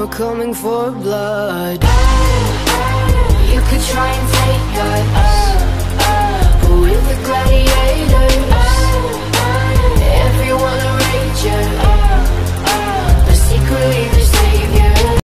we're coming for blood. You could try and take your